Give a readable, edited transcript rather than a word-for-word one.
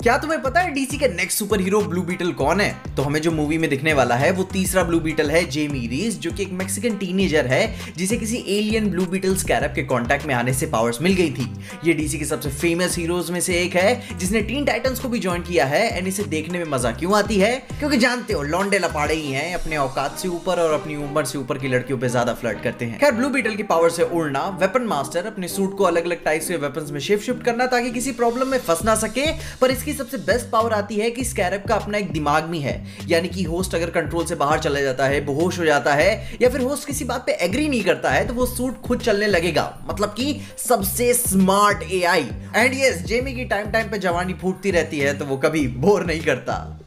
क्या तुम्हें पता है डीसी के next superhero blue beetle कौन है? तो हमें जो मूवी में दिखने वाला है वो तीसरा ब्लू बीटल है, जेमी रीज, जो कि एक मैक्सिकन टीनेजर है जिसे किसी एलियन ब्लू बीटल स्कैरब के कांटेक्ट में आने से पावर्स मिल गई थी। ये डीसी के सबसे फेमस हीरोज में से एक है जिसने टीन टाइटंस को भी ज्वाइन किया है। एंड इसे देखने में मजा क्यों आती है? क्योंकि जानते हो लौंडे लपाड़े ही हैं, अपने औकात से ऊपर और अपनी उम्र से ऊपर की लड़कियों पे ज्यादा फ्लर्ट करते हैं। खैर, ब्लू बीटल की पावर से उड़ना, वेपन मास्टर, अपने सूट को अलग अलग टाइप्स के वेपन्स में शिफ्ट करना ताकि किसी प्रॉब्लम में फंस ना सके। पर इसकी सबसे बेस्ट पावर आती है कि स्कैरब का अपना एक दिमाग भी है, यानी कि होस्ट अगर कंट्रोल से बाहर चला जाता है, बेहोश हो जाता है या फिर होस्ट किसी बात पे एग्री नहीं करता है तो वो सूट खुद चलने लगेगा। मतलब कि सबसे smart AI. And yes, Jaime की टाइम टाइम पे जवानी फूटती रहती है तो वो कभी बोर नहीं करता।